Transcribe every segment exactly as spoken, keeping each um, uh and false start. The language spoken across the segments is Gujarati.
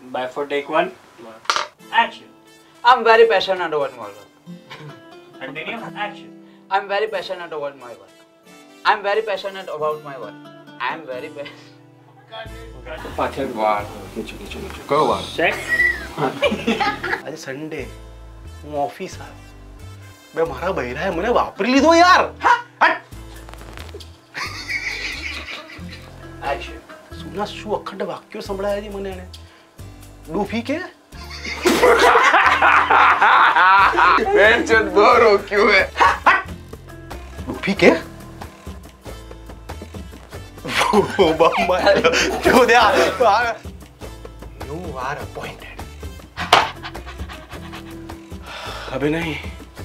Bye for take one. Action. I'm very passionate about my work. Continue. Action. I'm very passionate about my work. I'm very passionate about my work. I'm very passionate. પાછળ વાર નીચે નીચે નીચે કયો વાર Check. આજે સન્ડે હું ઓફિસ આવ્યો બે મારા બૈરાએ મને વાપરી લીધો યાર Action. સુના શું અખંડ વાક્યો સંભળાયા છે મને એને ડૂફી કે બેન ચત બોરો ક્યું હે ડૂફી કે જો દે યુ આર અપોઇન્ટેડ હવે નહીં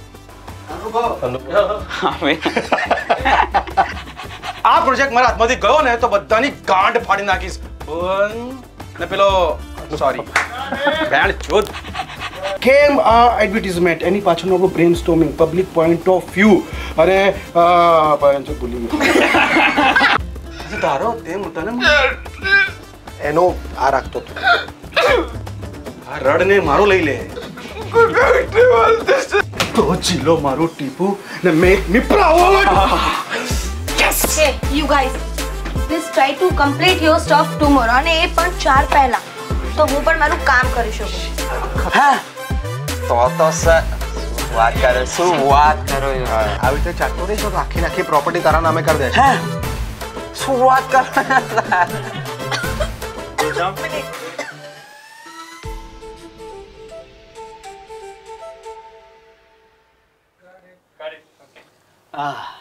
આ પ્રોજેક્ટ મારા હાથમાંથી ગયો ને તો બધાની ગાંઠ ફાડી નાખીશ ને પેલો સોરી બેન ચોદ કેમ આ એડવર્ટાઇઝમેન્ટ એની પાછળનો આપણો brainstorming public point of view અરે પાંચ ભૂલી ગયો તારો તે તને એનો આ રાખતો હતો આ રડ ને મારો લઈ લે તો જીલો મારું ટીપુ ને make me proud Hey, you guys, please try to complete your stuff tomorrow. અને એ પણ ચાર પહેલા તો હું પણ મારું કામ કરી શકું. હા તો તો સર વાત કરો શું વાત કરો આવી રીતે ચાટતો રહીશો તો આખી આખી પ્રોપર્ટી તારા નામે કરી દે હે શું વાત કરો Ah.